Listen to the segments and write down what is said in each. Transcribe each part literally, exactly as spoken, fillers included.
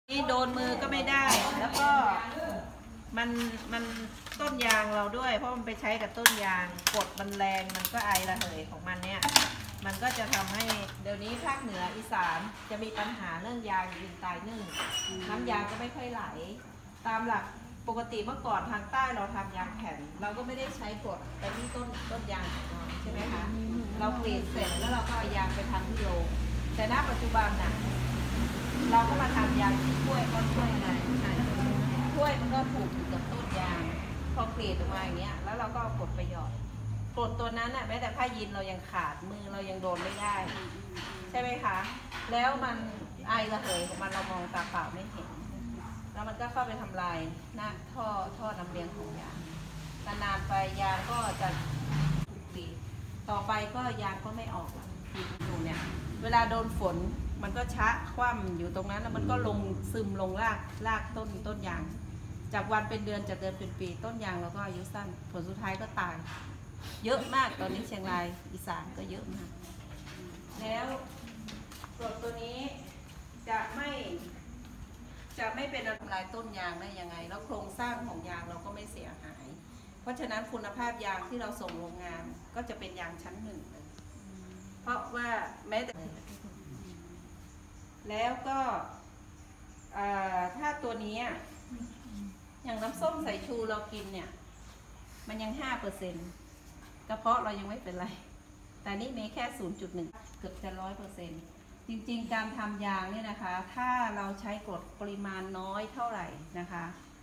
นี่โดนมือก็ไม่ได้แล้วก็มันมันต้นยางเราด้วยเพราะมันไปใช้กับต้นยางกดมันแรงมันก็ไอระเหยของมันเนี่ยมันก็จะทำให้เดี๋ยวนี้ภาคเหนืออีสานจะมีปัญหาเรื่องยางยืนตายนึ่งน้ำยางก็ไม่ค่อยไหลตามหลักปกติเมื่อก่อนทางใต้เราทำยางแผ่นเราก็ไม่ได้ใช้กดไปที่ต้นต้นยางของเราใช่ไหมคะเรากรีดเสร็จแล้วเราก็เอายางไปทำที่โรงแต่ณปัจจุบันน่ะเราก็มาทำยางที่ถ้วยก้อนถ้วยอะไรถ้วยมันก็ผูกอยู่กับต้นยางพอกรีดออกมาอย่างเงี้ยแล้วเราก็กดไปหยอดกดตัวนั้นน่ะแม้แต่ผ้ายีนเรายังขาดมือเรายังโดนไม่ได้ใช่ไหมคะแล้วมันไอระเหยของมันเรามองตาเปล่าไม่เห็นแล้วมันก็เข้าไปทำลายหน้าท่อท่อน้ำเลี้ยงของยางนานๆไปยางก็จะถูกปีต่อไปก็ยางก็ไม่ออกปีดูเนี่ยเวลาโดนฝนมันก็ชะคว่ำอยู่ตรงนั้นแล้วมันก็ลงซึมลงรากรากต้นต้นยางจากวันเป็นเดือนจากเดือนเป็นปีต้นยางเราก็อายุสั้นผลสุดท้ายก็ตายเยอะมากตอนนี้เชียงรายอีสานก็เยอะมากแล้วกรดตัวนี้จะไม่จะไม่เป็นอันตรายต้นยางได้ยังไงแล้วโครงสร้างของยางเราก็ไม่เสียหายเพราะฉะนั้นคุณภาพยางที่เราส่งโรงงานก็จะเป็นยางชั้นหนึ่งเลยเพราะว่าแม้แต่แล้วก็ถ้าตัวนี้อย่างน้ำส้มสายชูเรากินเนี่ยมันยังห้าเปอร์เซ็นต์กระเพาะเรายังไม่เป็นไรแต่นี่มีแค่ ศูนย์จุดหนึ่ง เกือบจะร้อยเปอร์เซ็นต์จริงๆการทำยางเนี่ยนะคะถ้าเราใช้กรดปริมาณน้อยเท่าไหร่นะคะ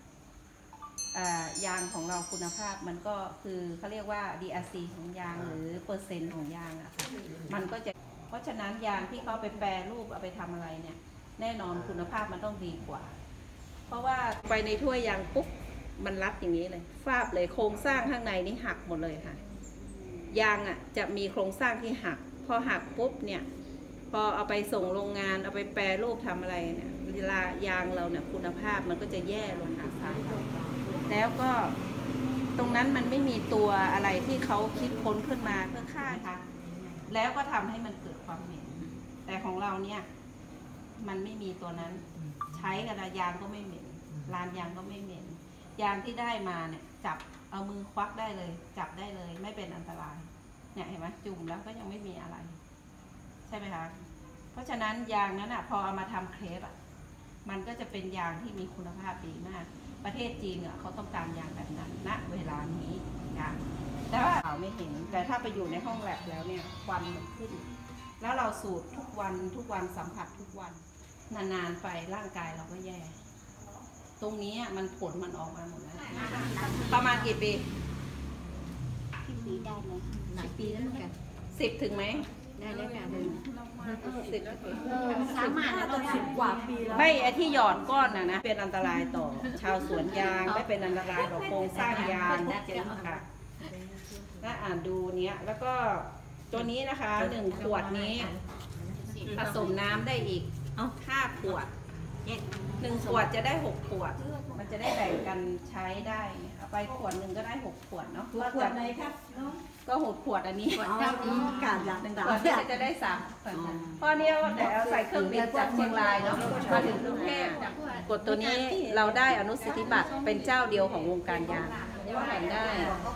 ยางของเราคุณภาพมันก็คือเขาเรียกว่า ดี อาร์ ซี ของยางหรือเปอร์เซ็นต์ของยางอะค่ะมันก็จะเพราะฉะนั้นยางที่เขาไปแปรรูปเอาไปทำอะไรเนี่ยแน่นอนคุณภาพมันต้องดีกว่าเพราะว่าไปในถ้วยยางปุ๊บมันรัดอย่างนี้เลยฟาบเลยโครงสร้างข้างในนี่หักหมดเลยค่ะยางอ่ะจะมีโครงสร้างที่หักพอหักปุ๊บเนี่ยพอเอาไปส่งโรงงานเอาไปแปรรูปทำอะไรเนี่ยเวลายางเราเนี่ยคุณภาพมันก็จะแย่ลงนะคะแล้วก็ตรงนั้นมันไม่มีตัวอะไรที่เขาคิดค้นขึ้นมาเพื่อฆ่าค่ะแล้วก็ทำให้มันเกิดความเหม็นแต่ของเราเนี่ยมันไม่มีตัวนั้นใช้กันยางก็ไม่เหม็นลานยางก็ไม่เหม็นยางที่ได้มาเนี่ยจับเอามือควักได้เลยจับได้เลยไม่เป็นอันตรายเนี่ยเห็นไหมจุ่มแล้วก็ยังไม่มีอะไรใช่ไหมคะเพราะฉะนั้นยางนั้นอ่ะพอเอามาทำเครปอ่ะมันก็จะเป็นยางที่มีคุณภาพดีมากประเทศจีนเนี่ยเขาต้องการยางแบบนั้นณเวลานี้ยางแต่ว่าเราไม่เห็นแต่ถ้าไปอยู่ในห้องแลบแล้วเนี่ยควันมันขึ้นแล้วเราสูดทุกวันทุกวันสัมผัสทุกวันนานๆไปร่างกายเราก็แย่ตรงนี้มันผลมันออกมาหมดแล้วประมาณกี่ปีปีได้เลยหลายปีแล้วเหมือนกันสิบถึงไหมได้แล้วค่ะสิบสามารถเราสิบกว่าปีแล้วไม่ไอที่หยอดก้อนน่ะนะเป็นอันตรายต่อชาวสวนยางไม่เป็นอันตรายต่อโครงสร้างยางนะเจ๊ค่ะถ้าอ่านดูเนี้ยแล้วก็ตัวนี้นะคะหนึ่งขวดนี้ผสมน้ำได้อีกห้าขวดหนึ่งขวดจะได้หกขวดมันจะได้แบ่งกันใช้ได้เอาไปขวดหนึ่งก็ได้หกขวดเนาะขวดไหนครับก็หกขวดอันนี้การอย่างหนึ่งขวดนี้จะได้สามเพราะนี้แต่ใส่เครื่องบินจากเชียงรายเนาะมาถึงกรุงเทพกดตัวนี้เราได้อนุสิทธิบัตรเป็นเจ้าเดียวของวงการยางแผ่นได้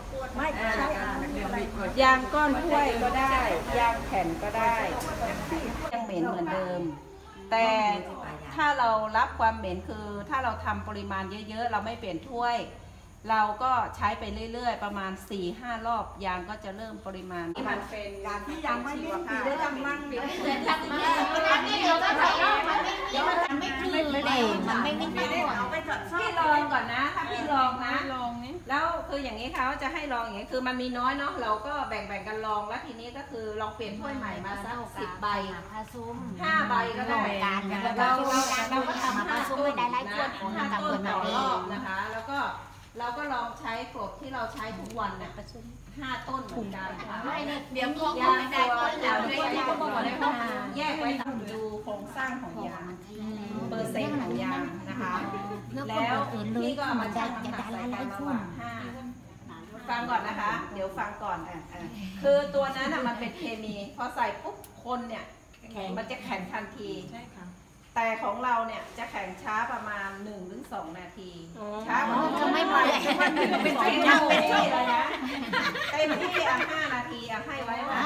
ยางก้อนถ้วยก็ได้ยางแผ่นก็ได้ยังเหม็นเหมือนเดิมแต่ถ้าเรารับความเหม็นคือถ้าเราทำปริมาณเยอะๆเราไม่เปลี่ยนถ้วยเราก็ใช้ไปเรื่อยๆประมาณ สี่ห้ารอบยางก็จะเริ่มปริมาณที่มันเป็นการที่ยางไม่ได้ปีได้ยังมั่งเดี๋ยวจะทำมาอันนี้เราก็ทำมันไม่มันไม่ขึ้นเลยมันไม่ไม่ได้เอาไปจดพี่ลองก่อนนะถ้าพี่ลองนะลองนี้แล้วคืออย่างนี้เขาจะให้ลองอย่างนี้คือมันมีน้อยเนาะเราก็แบ่งๆกันลองแล้วทีนี้ก็คือลองเปลี่ยนถ้วยใหม่มาสักสิบใบห้าใบก็ได้เราเราก็ทำห้าต้นนะห้าต้นต่อรอบนะคะแล้วก็เราก็ลองใช้กรดที่เราใช้ทุกวันเนี่ยห้าต้นเหมือนกันเดี๋ยวพวกยางตัวเราใช้กรดในห้องแยกไว้ดูโครงสร้างของยางเปอร์เซ็นต์ของยางนะคะแล้วนี่ก็มาชั่งน้ำหนักใส่กันระหว่างห้าฟังก่อนนะคะเดี๋ยวฟังก่อนอ่ะคือตัวนั้นมันเป็นเคมีพอใส่ปุ๊บคนเนี่ยมันจะแข็งทันทีแต่ของเราเนี่ยจะแข็งช้าประมาณหนึ่งถึงสองนาทีช้าอ๋อก็ไม่ไหวมันเป็นที่ทำเป็นที่เลยนะเต็มที่อ่ะห้านาทีอ่ะให้ไว้ว่า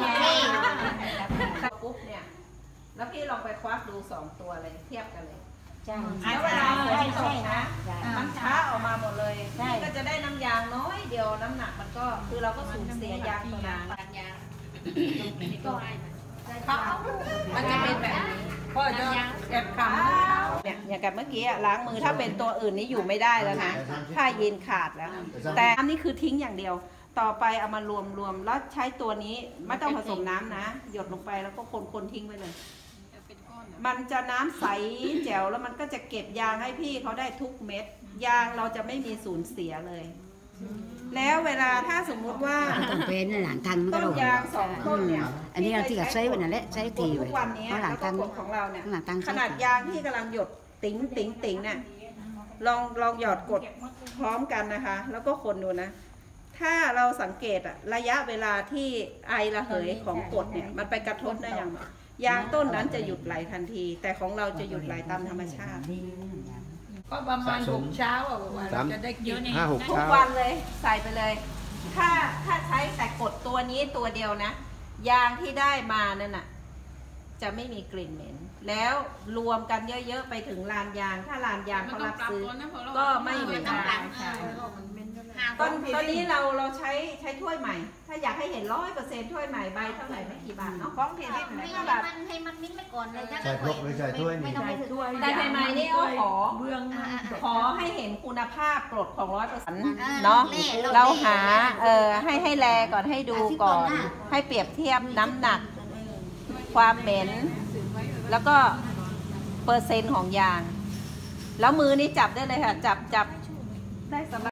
ปุ๊บเนี่ยแล้วพี่ลองไปควักดูสองตัวเลยเทียบกันเลยใช่แล้วเวลาฝนตกนะใช่มันช้าออกมาหมดเลยใช่ก็จะได้น้ำยางน้อยเดียวน้ำหนักมันก็คือเราก็สูญเสียยางตัวนั้นมันจะเป็นแบบนี้พ่อจะเก็บคำเนี่ยอย่างกับเมื่อกี้อะล้างมือถ้าเป็นตัวอื่นนี่อยู่ไม่ได้แล้วนะผ้ายีนขาดแล้ว แต่อันนี้คือทิ้งอย่างเดียว ต่อไปเอามารวมรวมแล้วใช้ตัวนี้ไม่ต้องผสมน้ำนะ หยดลงไปแล้วก็คนคนทิ้งไว้เลย มันจะน้ำใสแจ๋วแล้วมันก็จะเก็บยางให้พี่เขาได้ทุกเม็ด ยางเราจะไม่มีสูญเสียเลย แล้วเวลาถ้าสมมุติว่าต้องเป็นหลังทันมันก็ต้นโดนยางสองต้นเนี่ยอันนี้เราที่กับใช้วันนั้นแหละใช้ทีทุกวันนี้เพราะหลัแล้งวก็ทันผลของเราเนี่ยหลังทันขนาดยางที่กำลังหยดติ๋งติ๋งติ๋งเนี่ยลองลองหยอดกดพร้อมกันนะคะ แล้วก็คนดูนะ ถ้าเราสังเกตอะระยะเวลาที่ไอระเหยของกรดเนี่ยมันไปกระทบได้อย่างยางต้นนั้นจะหยุดไหลทันที แต่ของเราจะหยุดไหลตามธรรมชาติก็ประมาณหกเช้าอ่ะว่าเราจะได้กินห้าหกทุกเช้าวันเลยใส่ไปเลย ถ้าถ้าใช้แต่กดตัวนี้ตัวเดียวนะ ยางที่ได้มานั่นน่ะจะไม่มีกลิ่นเหม็น แล้วรวมกันเยอะๆไปถึงลานยาง ถ้าลานยางเขารับซื้อ ก็ไม่เหม็นได้ใช่ตอนตอนนี้เราเราใช้ใช้ถ้วยใหม่ ถ้าอยากให้เห็นร้อยเปอร์เซ็นต์ถ้วยใหม่ใบเท่าไหร่ไม่กี่บาทเนาะของพี่ที่ให้ห้ามันบาทให้มันมิ้นไปก่อนเลยถ้าใส่ครกหรือใส่ถ้วยนี่ไม่ต้องไปถึงแต่ใหม่ๆนี่ก็ขอเบื้องขอให้เห็นคุณภาพกรดของร้อยเปอร์เซ็นต์อ่าเนาะเล่เราหาเออให้ให้แลก่อนให้ดูก่อน ให้เปรียบเทียบน้ำหนัก ความเหม็น แล้วก็เปอร์เซ็นต์ของยาง แล้วมือนี้จับได้เลยค่ะ จับจับได้สบาย